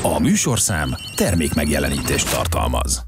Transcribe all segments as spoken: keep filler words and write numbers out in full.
A műsorszám termékmegjelenítést tartalmaz.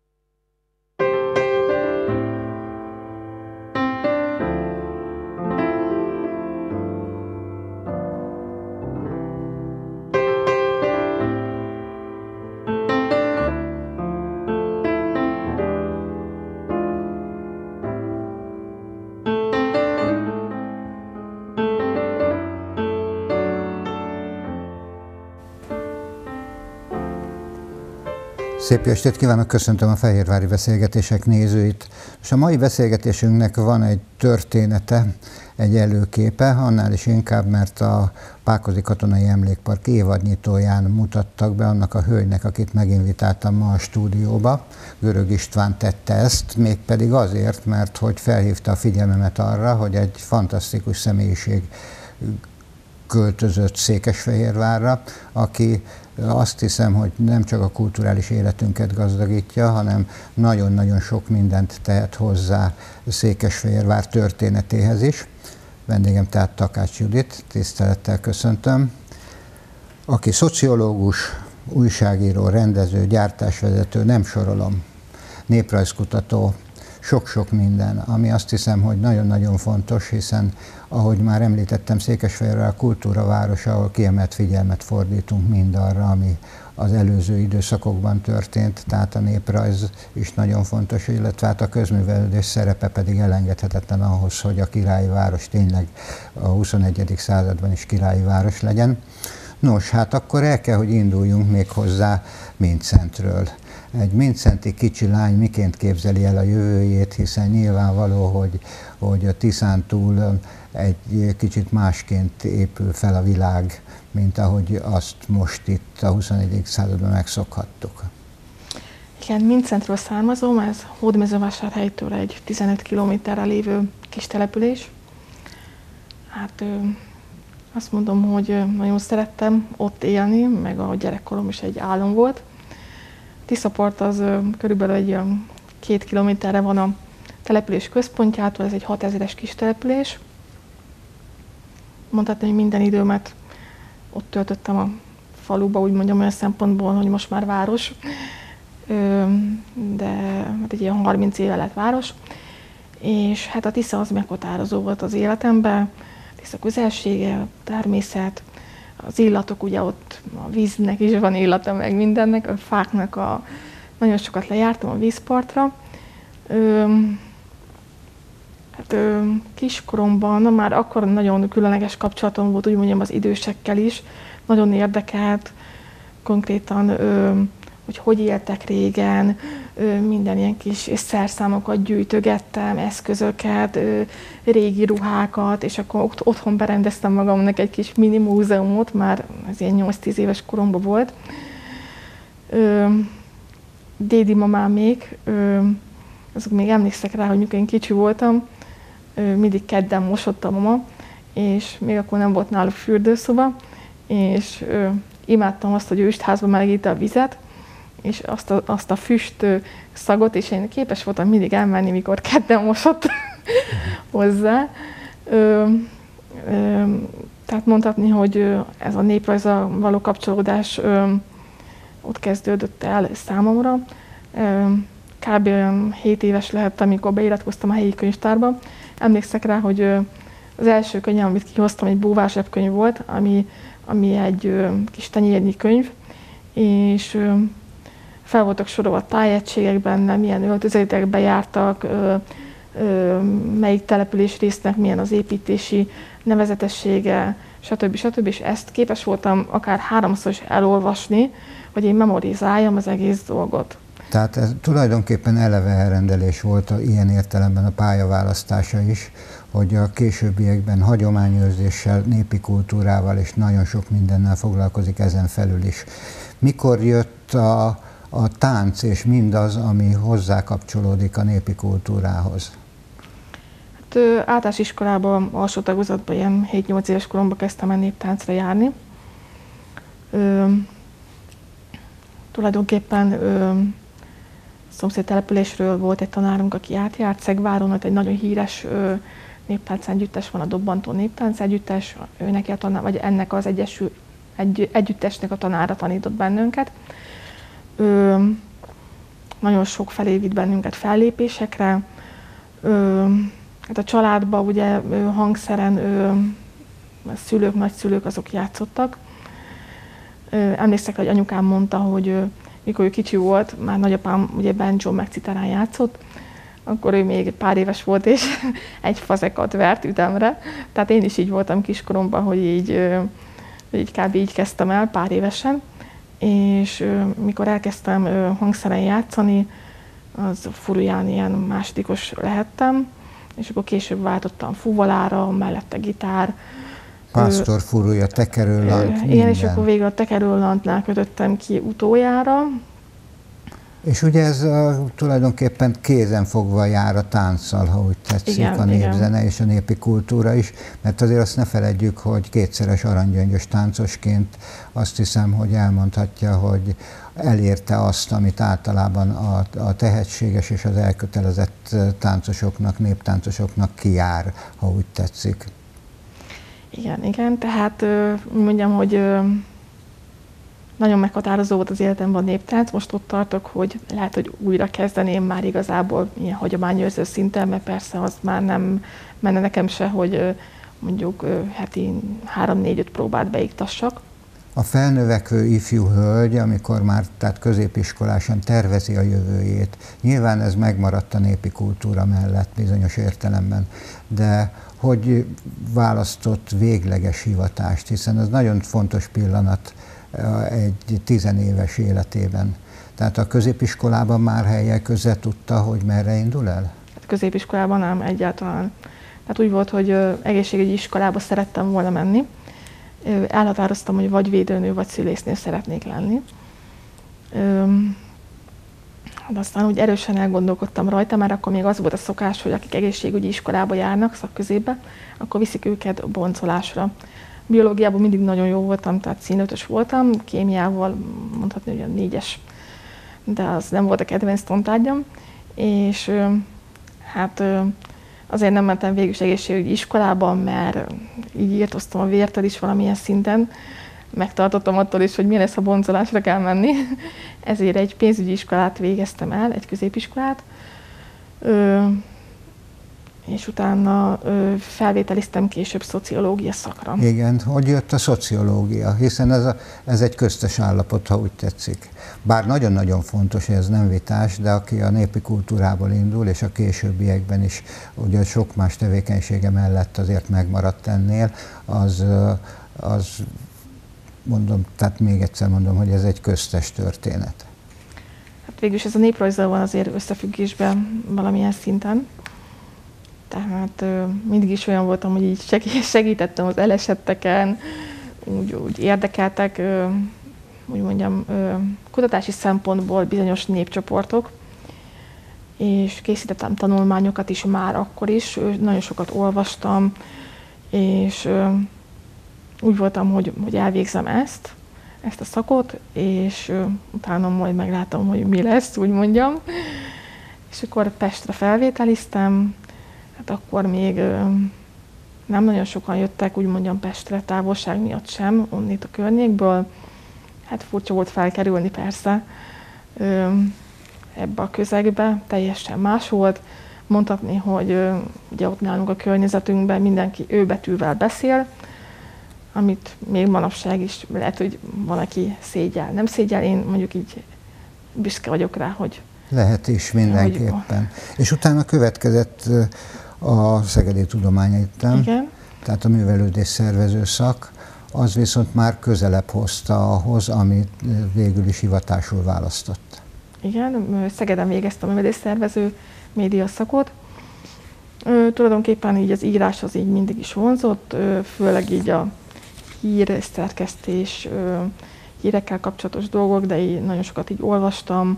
Szép jó estét kívánok, köszöntöm a Fehérvári Beszélgetések nézőit. És a mai beszélgetésünknek van egy története, egy előképe, annál is inkább, mert a Pákozdi Katonai Emlékpark évadnyitóján mutattak be annak a hölgynek, akit meginvitáltam ma a stúdióba. Görög István tette ezt, mégpedig azért, mert hogy felhívta a figyelmemet arra, hogy egy fantasztikus személyiség költözött Székesfehérvárra, aki azt hiszem, hogy nem csak a kulturális életünket gazdagítja, hanem nagyon-nagyon sok mindent tehet hozzá Székesfehérvár történetéhez is. Vendégem tehát Takács Judit, tisztelettel köszöntöm, aki szociológus, újságíró, rendező, gyártásvezető, nem sorolom, néprajzkutató, sok-sok minden, ami azt hiszem, hogy nagyon-nagyon fontos, hiszen ahogy már említettem, Székesfehérvár a kultúraváros, ahol kiemelt figyelmet fordítunk mindarra, ami az előző időszakokban történt, tehát a néprajz is nagyon fontos, illetve hát a közművelődés szerepe pedig elengedhetetlen ahhoz, hogy a királyi város tényleg a huszonegyedik században is királyi város legyen. Nos, hát akkor el kell, hogy induljunk még hozzá Mindszenttről. Egy mindszenty kicsi lány miként képzeli el a jövőjét, hiszen nyilvánvaló, hogy, hogy a Tiszán túl egy kicsit másként épül fel a világ, mint ahogy azt most itt a huszonegyedik században megszokhattuk. Igen, Mindszenttről származom, ez Hódmezővásárhelytől egy tizenöt kilométerre lévő kis település. Hát ö, azt mondom, hogy nagyon szerettem ott élni, meg a gyerekkorom is egy álom volt. Tiszapart az ö, körülbelül egy ö, két kilométerre van a település központjától, ez egy hatezeres kis település. Mondhatni, hogy minden időmet ott töltöttem a faluba, úgy mondjam, olyan szempontból, hogy most már város, ö, de hát egy ilyen harminc éve lett város. És hát a Tisza az meghatározó volt az életemben, Tisza közelsége, a természet, az illatok, ugye ott a víznek is van illata, meg mindennek, a fáknak, a, nagyon sokat lejártam a vízpartra. Ö, hát ö, kiskoromban már akkor nagyon különleges kapcsolatom volt, úgy mondjam, az idősekkel is, nagyon érdekelt, konkrétan, ö, hogy hogy éltek régen, ö, minden ilyen kis szerszámokat gyűjtögettem, eszközöket, ö, régi ruhákat, és akkor ott, otthon berendeztem magamnak egy kis mini múzeumot, már az ilyen nyolc-tíz éves koromban volt. Ö, dédi mamámék, ö, azok még emlékszek rá, hogy mikor én kicsi voltam, ö, mindig kedden mosott a mama, és még akkor nem volt náluk fürdőszoba, és ö, imádtam azt, hogy őstházba melegítette a vizet, és azt a, azt a füst szagot, és én képes voltam mindig elmenni, mikor kedden mosott hozzá. Ö, ö, tehát mondhatni, hogy ez a néprajzzal való kapcsolódás ö, ott kezdődött el számomra. Ö, kb. hét éves lehettem, amikor beiratkoztam a helyi könyvtárba. Emlékszek rá, hogy az első könyv, amit kihoztam, egy búvár zsebkönyv volt, ami, ami egy ö, kis tenyérnyi könyv, és ö, fel voltak sorolva tájegységek benne, milyen öltözetekbe jártak, ö, ö, melyik település résznek milyen az építési nevezetessége, stb. stb. És ezt képes voltam akár háromszor is elolvasni, hogy én memorizáljam az egész dolgot. Tehát ez tulajdonképpen eleve elrendelés volt a, ilyen értelemben a pályaválasztása is, hogy a későbbiekben hagyományőrzéssel, népi kultúrával és nagyon sok mindennel foglalkozik ezen felül is. Mikor jött a, a tánc és mindaz, ami hozzá kapcsolódik a népi kultúrához? Hát általános iskolában, alsó tagozatban, ilyen hét-nyolc éves koromban kezdtem el néptáncra járni. Ö, tulajdonképpen ö, szomszéd településről volt egy tanárunk, aki átjárt Szegváron, ott egy nagyon híres ö, néptáncegyüttes van, a Dobbantó Néptáncegyüttes, ő neki a tanár, vagy ennek az egyesül, egy, együttesnek a tanára tanított bennünket. Ö, nagyon sok felé vitt bennünket fellépésekre. Ö, hát a családban ugye ö, hangszeren ö, a szülők, nagyszülők azok játszottak. Ö, emlékszek, hogy anyukám mondta, hogy ö, mikor ő kicsi volt, már nagyapám ugye banjo meg citárán játszott, akkor ő még pár éves volt, és egy fazekat vert ütemre. Tehát én is így voltam kiskoromban, hogy így, hogy így kb. Így kezdtem el pár évesen. És mikor elkezdtem hangszeren játszani, az furuján ilyen másodikos lehettem, és akkor később váltottam fuvalára, mellette gitár. Pásztor furúja, tekerőlant, Igen, minden. és akkor végül a tekerőlantnál kötöttem ki utoljára. És ugye ez a, tulajdonképpen kézenfogva jár a tánccal, ha úgy tetszik, igen, a népzene igen. és a népi kultúra is, mert azért azt ne feledjük, hogy kétszeres aranygyöngyös táncosként azt hiszem, hogy elmondhatja, hogy elérte azt, amit általában a, a tehetséges és az elkötelezett táncosoknak, néptáncosoknak kijár, ha úgy tetszik. Igen, igen, tehát mondjam, hogy nagyon meghatározó volt az életemben a néptánc, most ott tartok, hogy lehet, hogy újra kezdeném már igazából ilyen hagyományőrző szinten, mert persze az már nem menne nekem se, hogy mondjuk heti három-négy-öt próbát beiktassak. A felnövekvő ifjú hölgy, amikor már tehát középiskolásan tervezi a jövőjét, nyilván ez megmaradt a népi kultúra mellett bizonyos értelemben, de hogy választott végleges hivatást, hiszen ez nagyon fontos pillanat egy tizenéves életében. Tehát a középiskolában már helyek között tudta, hogy merre indul el? A középiskolában nem, egyáltalán. Tehát úgy volt, hogy egészségügyi iskolába szerettem volna menni. Elhatároztam, hogy vagy védőnő, vagy szülésznő szeretnék lenni. De aztán úgy erősen elgondolkodtam rajta, mert akkor még az volt a szokás, hogy akik egészségügyi iskolába járnak, szakközépbe, akkor viszik őket boncolásra. Biológiában mindig nagyon jó voltam, tehát színötös voltam, kémiával mondhatni, hogy a négyes, de az nem volt a kedvenc tantárgyam, és hát azért nem mentem végül is egészségügyi iskolába, mert így írtoztam a vértől is valamilyen szinten, megtartottam attól is, hogy milyen lesz, ha boncolásra kell menni, ezért egy pénzügyi iskolát végeztem el, egy középiskolát, és utána ö, felvételiztem később szociológia szakra. Igen, hogy jött a szociológia, hiszen ez, a, ez egy köztes állapot, ha úgy tetszik. Bár nagyon-nagyon fontos, hogy ez nem vitás, de aki a népi kultúrából indul, és a későbbiekben is ugye sok más tevékenysége mellett azért megmaradt ennél, az, az mondom, tehát még egyszer mondom, hogy ez egy köztes történet. Hát végülis ez a néprajzzal van azért összefüggésben valamilyen szinten. Tehát ö, mindig is olyan voltam, hogy így segítettem az elesetteken, úgy, úgy érdekeltek, ö, úgy mondjam, ö, kutatási szempontból bizonyos népcsoportok, és készítettem tanulmányokat is már akkor is, ö, nagyon sokat olvastam, és ö, úgy voltam, hogy, hogy elvégzem ezt, ezt a szakot, és ö, utána majd meglátom, hogy mi lesz, úgy mondjam. És akkor Pestre felvételiztem. Hát akkor még ö, nem nagyon sokan jöttek, úgy mondjam, Pestre, távolság miatt sem, onnét a környékből. Hát furcsa volt felkerülni persze ö, ebbe a közegbe, teljesen más volt. Mondhatni, hogy ö, ugye ott nálunk a környezetünkben mindenki ő betűvel beszél, amit még manapság is lehet, hogy van, aki szégyel, nem szégyel, én mondjuk így büszke vagyok rá, hogy lehet is mindenképpen. Hogy... És utána következett a Szegedi Tudományegyetem, igen. Tehát a művelődés szervező szak, az viszont már közelebb hozta ahhoz, amit végül is hivatásul választott. Igen, Szegeden végeztem a művelődés szervező média szakot. Tulajdonképpen így az írás az így mindig is vonzott, főleg így a hírszerkesztés, hírekkel kapcsolatos dolgok, de így nagyon sokat így olvastam.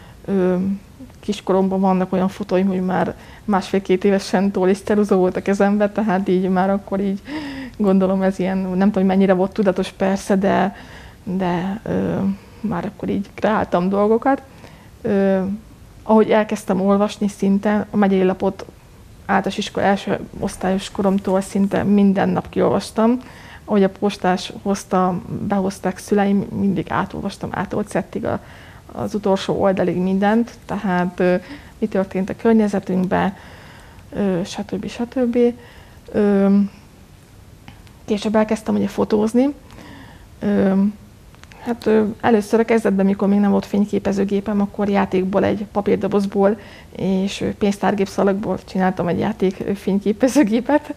Kiskoromban vannak olyan fotóim, hogy már másfél-két évesen toliszteruzó volt a kezembe, tehát így már akkor így gondolom ez ilyen, nem tudom, hogy mennyire volt tudatos persze, de, de ö, már akkor így kreáltam dolgokat. Ö, ahogy elkezdtem olvasni szinte, a megyei lapot általános iskola első osztályos koromtól szinte minden nap kiolvastam. ahogy a postás hozta, behozták szüleim, mindig átolvastam átolcettig a, az utolsó oldalig mindent, tehát ö, mi történt a környezetünkben, ö, stb. stb. Ö, később elkezdtem ugye fotózni. Ö, hát ö, először a kezdetben, mikor még nem volt fényképezőgépem, akkor játékból, egy papírdobozból és pénztárgépszalagból csináltam egy játék fényképezőgépet.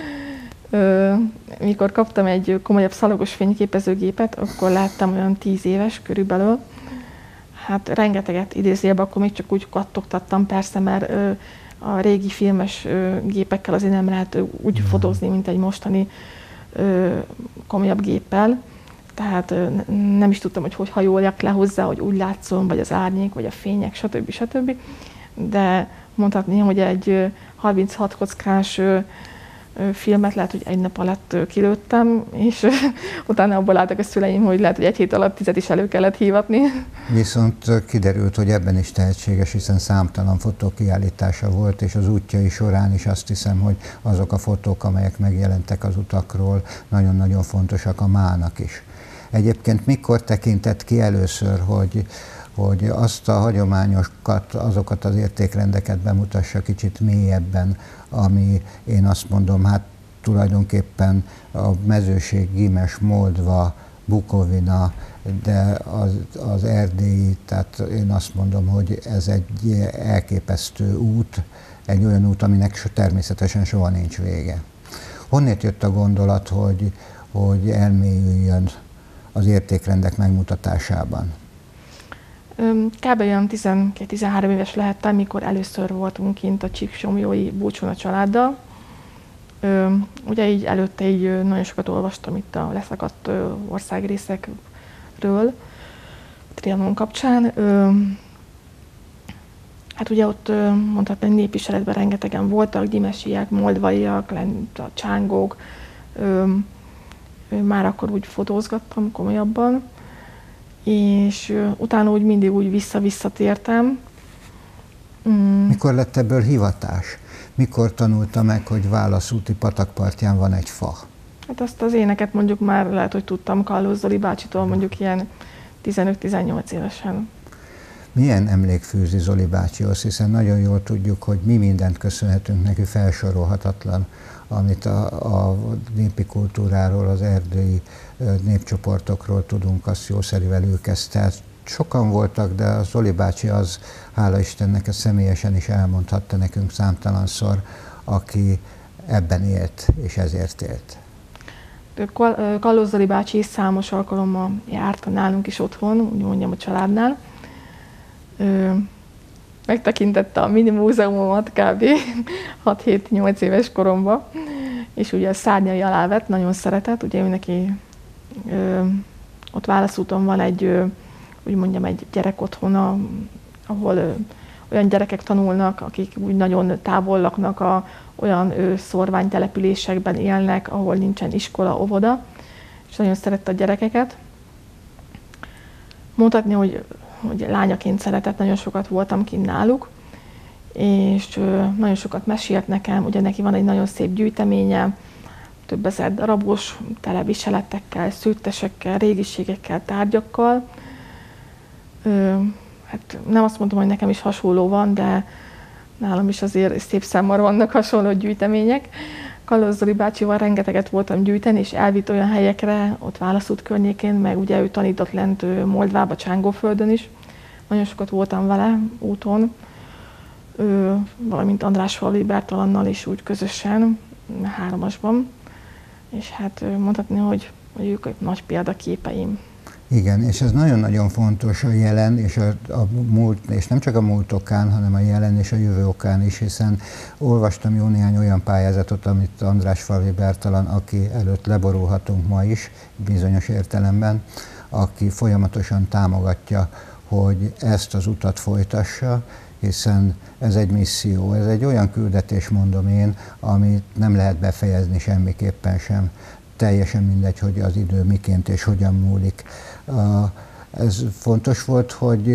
Ö, mikor kaptam egy komolyabb szalagos fényképezőgépet, akkor láttam olyan tíz éves körülbelül. Hát rengeteget idézőjelben, akkor még csak úgy kattogtattam persze, mert ö, a régi filmes ö, gépekkel azért nem lehet ö, úgy mm. fotózni, mint egy mostani ö, komolyabb géppel. Tehát ö, nem is tudtam, hogy hogy hajoljak le hozzá, hogy úgy látszom, vagy az árnyék, vagy a fények, stb. stb. De mondhatni, hogy egy harminchat kockás ö, filmet lehet, hogy egy nap alatt kilőttem, és utána abból álltak a szüleim, hogy lehet, hogy egy hét alatt tizet is elő kellett hívatni. Viszont kiderült, hogy ebben is tehetséges, hiszen számtalan fotókiállítása volt, és az útjai során is azt hiszem, hogy azok a fotók, amelyek megjelentek az utakról, nagyon-nagyon fontosak a mának is. Egyébként mikor tekintett ki először, hogy hogy azt a hagyományokat, azokat az értékrendeket bemutassa kicsit mélyebben, ami én azt mondom, hát tulajdonképpen a mezőség, Gimes, Moldva, Bukovina, de az, az erdélyi, tehát én azt mondom, hogy ez egy elképesztő út, egy olyan út, aminek természetesen soha nincs vége. Honnét jött a gondolat, hogy, hogy elmélyüljön az értékrendek megmutatásában? Kb. olyan tizenkét-tizenhárom éves lehettem, mikor először voltunk kint a Csíksomlyói búcsún a családdal. Ugye így előtte így nagyon sokat olvastam itt a leszakadt országrészekről, Trianon kapcsán. Hát ugye ott mondhatni, hogy népviseletben rengetegen voltak, gyimesiek, moldvaiak, a csángók. Már akkor úgy fotózgattam komolyabban. És utána úgy mindig úgy vissza-visszatértem. Mm. Mikor lett ebből hivatás? Mikor tanulta meg, hogy Válaszúti patakpartján van egy fa? Hát azt az éneket mondjuk már lehet, hogy tudtam Kallós Zoli bácsitól mondjuk ilyen tizenöt-tizennyolc évesen. Milyen emlék fűzi Zoli bácsihoz, hiszen nagyon jól tudjuk, hogy mi mindent köszönhetünk neki, felsorolhatatlan, amit a, a népi kultúráról, az erdélyi népcsoportokról tudunk, azt jószerivel ő kezdte. Sokan voltak, de a Zoli bácsi az, hála Istennek, ezt személyesen is elmondhatta nekünk számtalanszor, aki ebben élt, és ezért élt. Kallós Zoli bácsi számos alkalommal járt nálunk is otthon, úgy mondjam a családnál. Megtekintette a mini múzeumomat kb. hat-hét-nyolc éves koromban, és ugye a szárnyai alá vett, nagyon szeretett, ugye ő neki ö, ott Válaszúton van egy, ö, úgy mondjam, egy gyerekotthona, ahol ö, olyan gyerekek tanulnak, akik úgy nagyon távol laknak, a, olyan ö, szorványtelepülésekben élnek, ahol nincsen iskola, óvoda, és nagyon szerette a gyerekeket. Mondhatni, hogy hogy lányaként szeretett, nagyon sokat voltam kint náluk, és ö, nagyon sokat mesélt nekem, ugye neki van egy nagyon szép gyűjteménye, több ezer darabos, tele viseletekkel, szőttesekkel, régiségekkel, tárgyakkal. Ö, hát nem azt mondom, hogy nekem is hasonló van, de nálam is azért szép számmal vannak hasonló gyűjtemények. Kallós Zoli bácsival rengeteget voltam gyűjteni, és elvitt olyan helyekre, ott Válaszút környékén, meg ugye ő tanított lent Moldvába, Csángóföldön is. Nagyon sokat voltam vele úton, ő, valamint Andrásfalvi Bertalannal is úgy közösen, háromasban. És hát mondhatni, hogy, hogy ők nagy példaképeim. Igen, és ez nagyon-nagyon fontos a jelen, és a, a múlt, és nem csak a múlt okán, hanem a jelen és a jövő okán is, hiszen olvastam jó néhány olyan pályázatot, amit Andrásfalvi Bertalan, aki előtt leborulhatunk ma is, bizonyos értelemben, aki folyamatosan támogatja, hogy ezt az utat folytassa, hiszen ez egy misszió, ez egy olyan küldetés, mondom én, amit nem lehet befejezni semmiképpen sem. Teljesen mindegy, hogy az idő miként és hogyan múlik. Ez fontos volt, hogy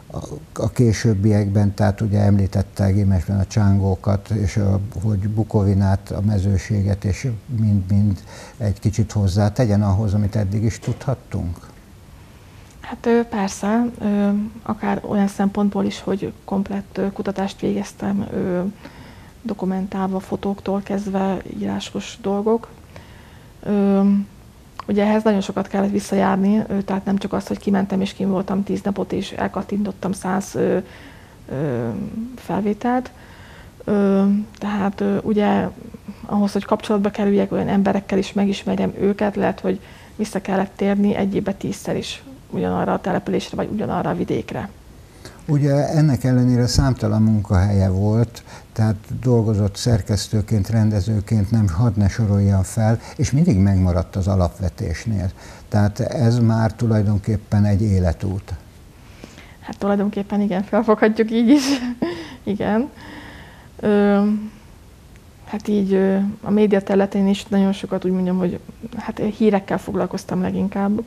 a későbbiekben, tehát ugye említette Gémesben a csángókat, és a, hogy Bukovinát, a mezőséget, és mind-mind egy kicsit hozzá tegyen ahhoz, amit eddig is tudhattunk? Hát persze, akár olyan szempontból is, hogy komplett kutatást végeztem, dokumentálva, fotóktól kezdve írásos dolgok. Ugye ehhez nagyon sokat kellett visszajárni, tehát nem csak az, hogy kimentem és kim voltam tíz napot és elkattintottam száz felvételt. Tehát ugye ahhoz, hogy kapcsolatba kerüljek olyan emberekkel is, megismerjem őket, lehet, hogy vissza kellett térni egy évbe tízszer is ugyanarra a településre, vagy ugyanarra a vidékre. Ugye ennek ellenére számtalan munkahelye volt, tehát dolgozott szerkesztőként, rendezőként, nem, hadd ne soroljam fel, és mindig megmaradt az alapvetésnél. Tehát ez már tulajdonképpen egy életút. Hát tulajdonképpen igen, felfoghatjuk így is. Igen. Ö, hát így ö, a média területén is nagyon sokat úgy mondjam, hogy hát hírekkel foglalkoztam leginkább.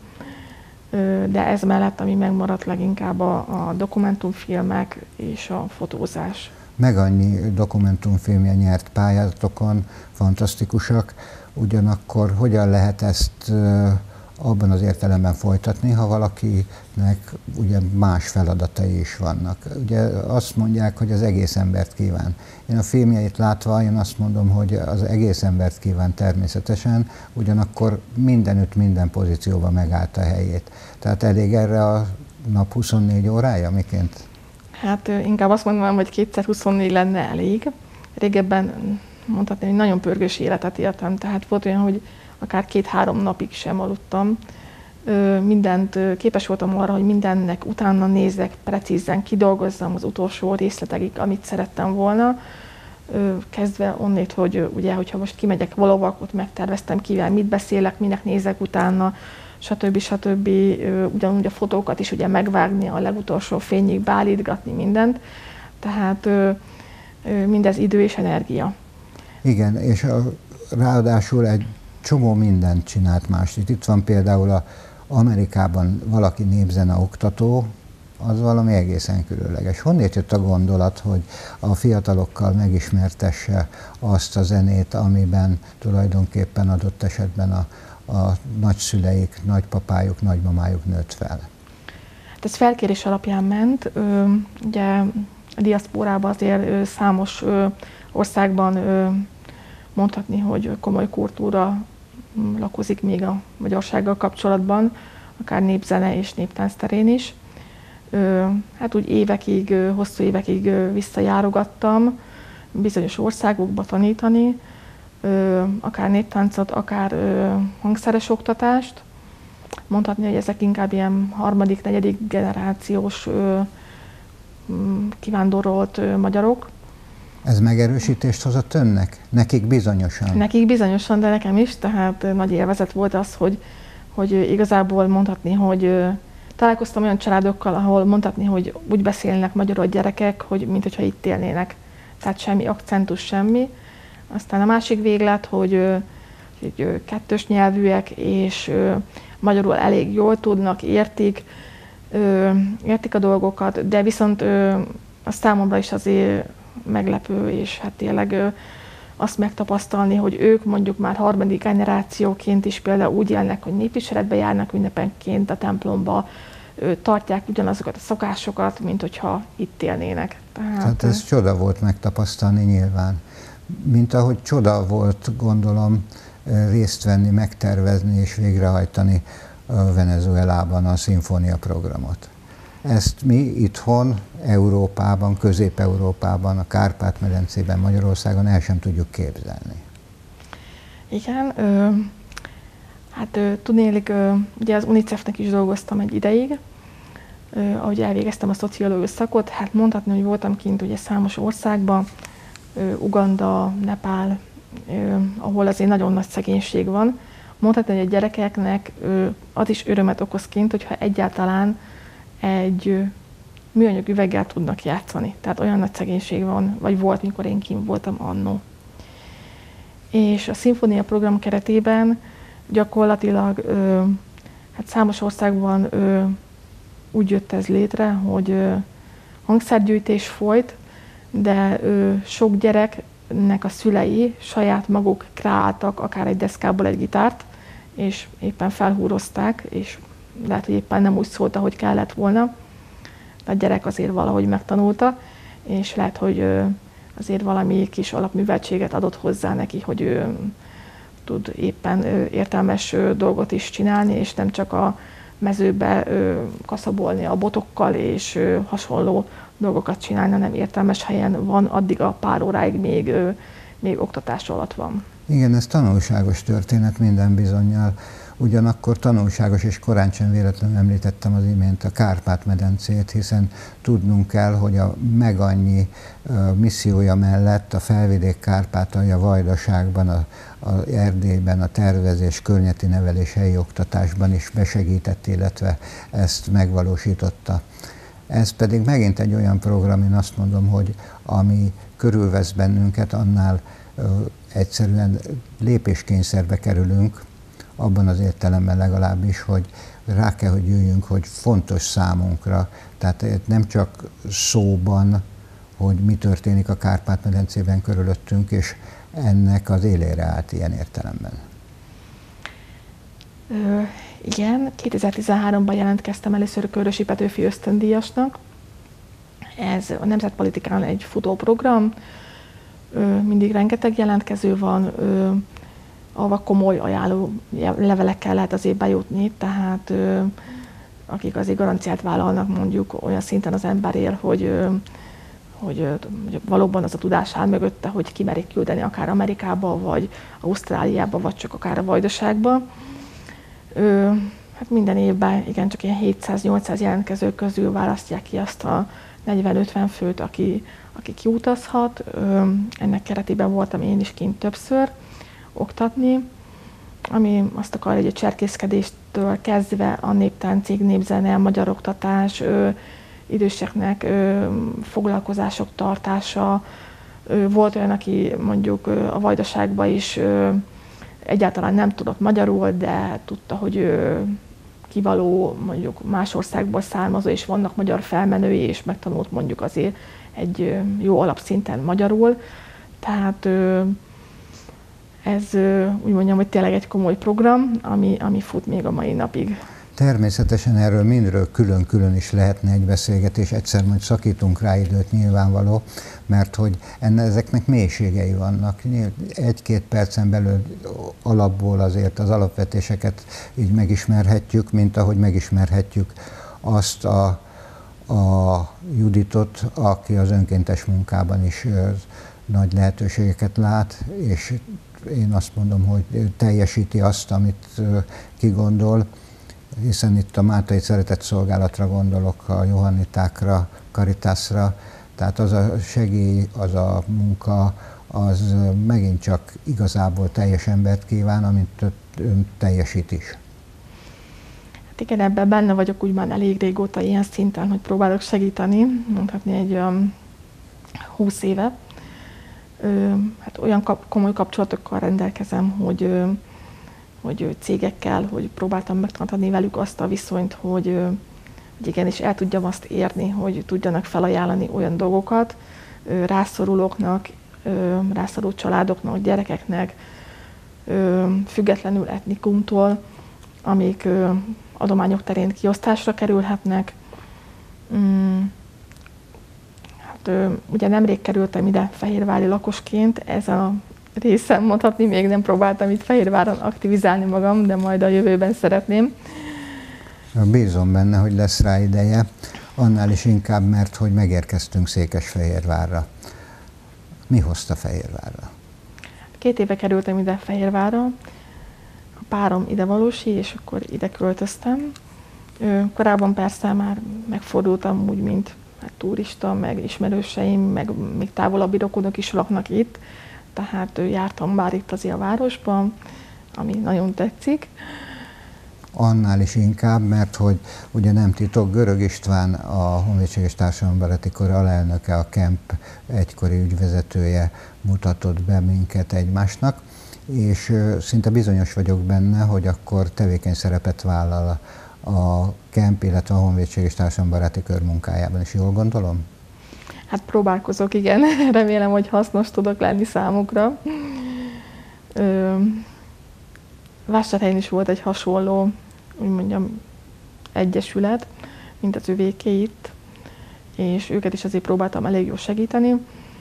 De ez mellett, ami megmaradt leginkább a, a dokumentumfilmek és a fotózás. Meg annyi dokumentumfilmje nyert pályázatokon, fantasztikusak, ugyanakkor hogyan lehet ezt abban az értelemben folytatni, ha valakinek ugye más feladatai is vannak. Ugye azt mondják, hogy az egész embert kíván. Én a filmjeit látva, én azt mondom, hogy az egész embert kíván természetesen, ugyanakkor mindenütt, minden pozícióban megállt a helyét. Tehát elég erre a nap huszonnégy órája, miként? Hát inkább azt mondanám, hogy kétszer huszonnégy lenne elég. Régebben mondhatni, hogy nagyon pörgős életet éltem, tehát volt olyan, hogy akár két-három napig sem aludtam. Mindent képes voltam arra, hogy mindennek utána nézzek, precízen kidolgozzam az utolsó részletekig, amit szerettem volna. Kezdve onnét, hogy ugye, hogyha most kimegyek valahova, ott megterveztem kivel, mit beszélek, minek nézek utána, stb. stb. Ugyanúgy a fotókat is ugye megvágni, a legutolsó fényig beállítgatni mindent. Tehát mindez idő és energia. Igen, és a, ráadásul egy csomó mindent csinált más. Itt van például a Amerikában valaki népzene oktató, az valami egészen különleges. Honnét jött a gondolat, hogy a fiatalokkal megismertesse azt a zenét, amiben tulajdonképpen adott esetben a, a nagyszüleik, nagypapájuk, nagymamájuk nőtt fel? Hát ez felkérés alapján ment. Ugye a diaszpórában azért számos országban mondhatni, hogy komoly kultúra lakozik még a magyarsággal kapcsolatban, akár népzene és néptánc terén is. Hát úgy évekig, hosszú évekig visszajárogattam bizonyos országokba tanítani, akár néptáncot, akár hangszeres oktatást. Mondhatni, hogy ezek inkább ilyen harmadik, negyedik generációs kivándorolt magyarok. Ez megerősítést hozott önnek? Nekik bizonyosan? Nekik bizonyosan, de nekem is, tehát nagy élvezet volt az, hogy, hogy igazából mondhatni, hogy találkoztam olyan családokkal, ahol mondhatni, hogy úgy beszélnek magyarul a gyerekek, hogy mint hogyha itt élnének. Tehát semmi akcentus, semmi. Aztán a másik véglet, hogy, hogy kettős nyelvűek, és magyarul elég jól tudnak, értik, értik a dolgokat, de viszont a számomra is azért meglepő, és hát tényleg azt megtapasztalni, hogy ők mondjuk már harmadik generációként is például úgy élnek, hogy népviseletbe járnak ünnepenként a templomba, tartják ugyanazokat a szokásokat, mint hogyha itt élnének. Tehát, hát ez csoda volt megtapasztalni nyilván. Mint ahogy csoda volt, gondolom, részt venni, megtervezni és végrehajtani Venezuelában a szimfóniaprogramot. Ezt mi itthon, Európában, Közép-Európában, a Kárpát-medencében, Magyarországon el sem tudjuk képzelni. Igen, ö, hát ö, tudnélik, ö, ugye az UNICEF-nek is dolgoztam egy ideig, ö, ahogy elvégeztem a szociológus szakot, hát mondhatni, hogy voltam kint ugye számos országban, ö, Uganda, Nepál, ö, ahol azért nagyon nagy szegénység van. Mondhatni, hogy a gyerekeknek ö, az is örömet okoz kint, hogyha egyáltalán egy műanyag üveggel tudnak játszani. Tehát olyan nagy szegénység van, vagy volt, mikor én kint voltam annó. És a szimfónia program keretében gyakorlatilag ö, hát számos országban ö, úgy jött ez létre, hogy ö, hangszergyűjtés folyt, de ö, sok gyereknek a szülei saját maguk kreáltak akár egy deszkából egy gitárt, és éppen felhúrozták, és lehet, hogy éppen nem úgy szólt, ahogy kellett volna. A gyerek azért valahogy megtanulta, és lehet, hogy ö, azért valami kis alapműveltséget adott hozzá neki, hogy ő tud éppen ö, értelmes ö, dolgot is csinálni, és nem csak a mezőbe ö, kaszabolni a botokkal, és ö, hasonló dolgokat csinálni, hanem értelmes helyen van, addig a pár óráig még, ö, még oktatás alatt van. Igen, ez tanulságos történet minden bizonnyal. Ugyanakkor tanulságos, és korán sem véletlenül említettem az imént a Kárpát-medencét, hiszen tudnunk kell, hogy a megannyi missziója mellett a Felvidék-Kárpátalja Vajdaságban, a, a Erdélyben, a tervezés, környezeti nevelés, helyi oktatásban is besegített, illetve ezt megvalósította. Ez pedig megint egy olyan program, én azt mondom, hogy ami körülvesz bennünket, annál ö, egyszerűen lépéskényszerbe kerülünk, abban az értelemben legalábbis, hogy rá kell, hogy jöjjünk, hogy fontos számunkra. Tehát nem csak szóban, hogy mi történik a Kárpát-medencében körülöttünk, és ennek az élére állt ilyen értelemben. Ö, igen, kétezer-tizenháromban jelentkeztem először a Körösi Petőfi ösztöndíjasnak. Ez a Nemzetpolitikán egy futóprogram, ö, mindig rengeteg jelentkező van, ö, ahova komoly ajánló levelekkel lehet azért bejutni, tehát ö, akik azért garanciát vállalnak mondjuk olyan szinten az emberért, hogy, ö, hogy, ö, hogy valóban az a tudás áll mögötte, hogy kimerik küldeni akár Amerikába, vagy Ausztráliába, vagy csak akár a Vajdaságba. Ö, hát minden évben igen, csak ilyen hétszáz-nyolcszáz jelentkező közül választják ki azt a negyven-ötven főt, aki, aki kiutazhat. Ö, ennek keretében voltam én is kint többször oktatni, ami azt akar, hogy a cserkészkedéstől kezdve a néptáncig, népzene, magyar oktatás, ö, időseknek ö, foglalkozások tartása. Ö, volt olyan, aki mondjuk ö, a Vajdaságban is ö, egyáltalán nem tudott magyarul, de tudta, hogy ö, kivaló mondjuk más országból származó, és vannak magyar felmenői, és megtanult mondjuk azért egy ö, jó alapszinten magyarul. Tehát ö, ez úgy mondjam, hogy tényleg egy komoly program, ami, ami fut még a mai napig. Természetesen erről mindről külön-külön is lehetne egy beszélgetés, egyszer majd szakítunk rá időt nyilvánvaló, mert hogy enne, ezeknek mélységei vannak. Egy-két percen belül alapból azért az alapvetéseket így megismerhetjük, mint ahogy megismerhetjük azt a, a Juditot, aki az önkéntes munkában is nagy lehetőségeket lát, és én azt mondom, hogy teljesíti azt, amit kigondol, hiszen itt a Máltai Szeretett Szolgálatra gondolok, a Johannitákra, Caritasra, tehát az a segély, az a munka, az megint csak igazából teljes embert kíván, amit ön teljesít is. Hát igen, ebben benne vagyok úgy már elég régóta ilyen szinten, hogy próbálok segíteni, mondhatni egy um, húsz éve. Ö, hát olyan kap, komoly kapcsolatokkal rendelkezem, hogy, ö, hogy cégekkel, hogy próbáltam megtartani velük azt a viszonyt, hogy, ö, hogy igenis el tudjam azt érni, hogy tudjanak felajánlani olyan dolgokat ö, rászorulóknak, ö, rászoruló családoknak, gyerekeknek, ö, függetlenül etnikumtól, amik ö, adományok terén kiosztásra kerülhetnek. Mm. Ugye nemrég kerültem ide fehérvári lakosként, ez a részem mondhatni, még nem próbáltam itt Fehérváron aktivizálni magam, de majd a jövőben szeretném. Bízom benne, hogy lesz rá ideje, annál is inkább, mert hogy megérkeztünk Székesfehérvárra. Mi hozta Fehérvárra? Két éve kerültem ide Fehérvárra, a párom ide valósi, és akkor ide költöztem. Korábban persze már megfordultam úgy, mint hát turista, meg ismerőseim, meg még távolabbi rokonok is laknak itt, tehát jártam már itt azért a városban, ami nagyon tetszik. Annál is inkább, mert hogy ugye nem titok, Görög István, a Honvédség és Társadalombarati Kar alelnöke, a KEMP egykori ügyvezetője mutatott be minket egymásnak, és szinte bizonyos vagyok benne, hogy akkor tevékeny szerepet vállal a Kemp, illetve a Honvédség és Társadalombaráti Kör munkájában is. Jól gondolom? Hát próbálkozok, igen. Remélem, hogy hasznos tudok lenni számukra. Ö, Vásárhelyen is volt egy hasonló, úgy mondjam, egyesület, mint az övéké itt, és őket is azért próbáltam elég jól segíteni.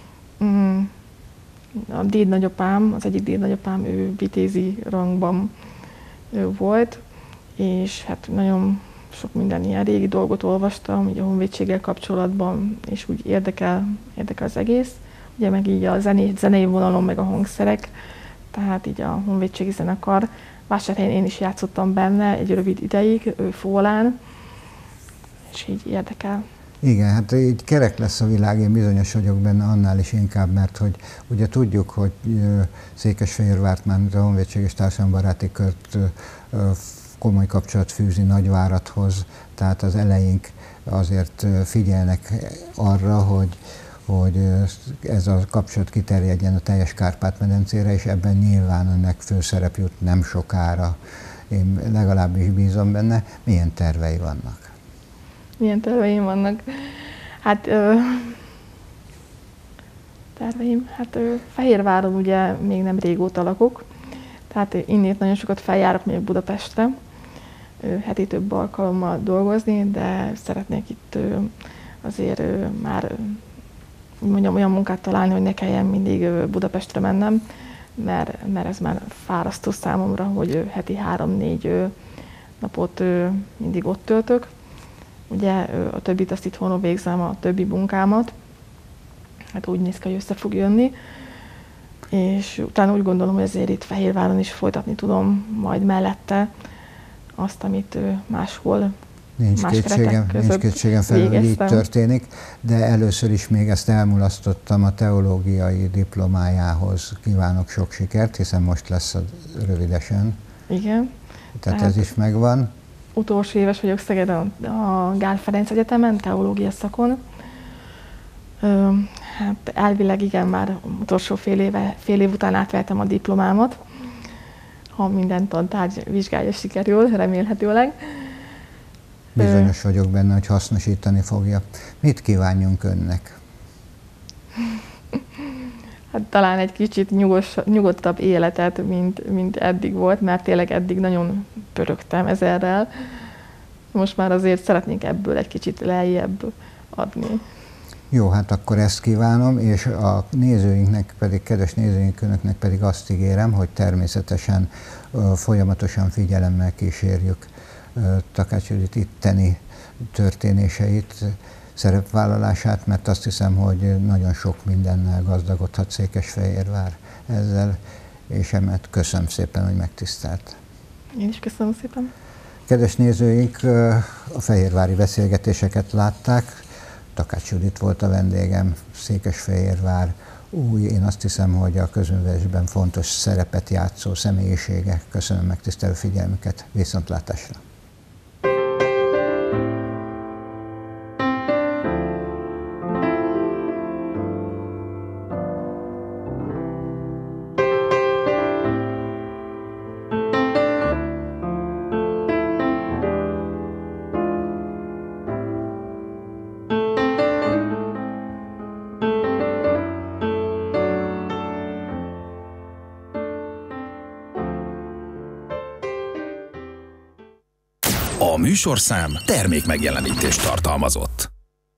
A dédnagyapám, az egyik dédnagyapám, ő vitézi rangban volt, és hát nagyon sok minden ilyen régi dolgot olvastam, ugye a honvédséggel kapcsolatban, és úgy érdekel, érdekel az egész. Ugye meg így a zené, zenei vonalon, meg a hangszerek, tehát így a honvédségi zenekar. Vásárhelyen én is játszottam benne egy rövid ideig, Fólán, és így érdekel. Igen, hát így kerek lesz a világ, én bizonyos vagyok benne annál is inkább, mert hogy ugye tudjuk, hogy Székesfehérvárt már a Honvédség és Társadalombaráti Kört komoly kapcsolat fűzi Nagyváradhoz, tehát az eleink azért figyelnek arra, hogy, hogy ez a kapcsolat kiterjedjen a teljes Kárpát-medencére, és ebben nyilván ennek főszerep jut nem sokára. Én legalábbis bízom benne. Milyen tervei vannak? Milyen terveim vannak? Hát ö, terveim, hát ö, Fehérváron ugye még nem régóta lakok, tehát innét nagyon sokat feljárok még Budapestre, ö, heti több alkalommal dolgozni, de szeretnék itt ö, azért ö, már ö, mondjam, olyan munkát találni, hogy ne kelljen mindig ö, Budapestre mennem, mert, mert ez már fárasztó számomra, hogy ö, heti három-négy ö, napot ö, mindig ott töltök. Ugye a többit azt itthonról végzem, a többi munkámat, hát úgy néz ki, hogy össze fog jönni, és utána úgy gondolom, hogy azért itt Fehérváron is folytatni tudom majd mellette azt, amit máshol, nincs más kétségem, keretek nincs kétségem felül, hogy így történik, de először is még ezt elmulasztottam, a teológiai diplomájához kívánok sok sikert, hiszen most lesz a rövidesen. Igen. Tehát, tehát ez is megvan. Utolsó éves vagyok Szegeden a Gál Ferenc Egyetemen, teológia szakon. Ö, hát elvileg igen, már utolsó fél, éve, fél év után átvettem a diplomámat, ha minden tantárgy vizsgája sikerül, remélhetőleg. Bizonyos vagyok benne, hogy hasznosítani fogja. Mit kívánjunk önnek? Hát talán egy kicsit nyugos, nyugodtabb életet, mint, mint eddig volt, mert tényleg eddig nagyon pörögtem ezerrel. Most már azért szeretnék ebből egy kicsit lejjebb adni. Jó, hát akkor ezt kívánom, és a nézőinknek pedig, kedves nézőink, önöknek pedig azt ígérem, hogy természetesen uh, folyamatosan figyelemmel kísérjük uh, Takács Judit itteni történéseit, szerepvállalását, mert azt hiszem, hogy nagyon sok mindennel gazdagodhat Székesfehérvár ezzel, és emellett köszönöm szépen, hogy megtisztelt. Én is köszönöm szépen. Kedves nézőink, a fehérvári beszélgetéseket látták. Takács Judit volt a vendégem, Székesfehérvár új, én azt hiszem, hogy a közművelésben fontos szerepet játszó személyisége. Köszönöm megtisztelő figyelmüket, viszontlátásra! A műsorszám termék megjelenítést tartalmazott.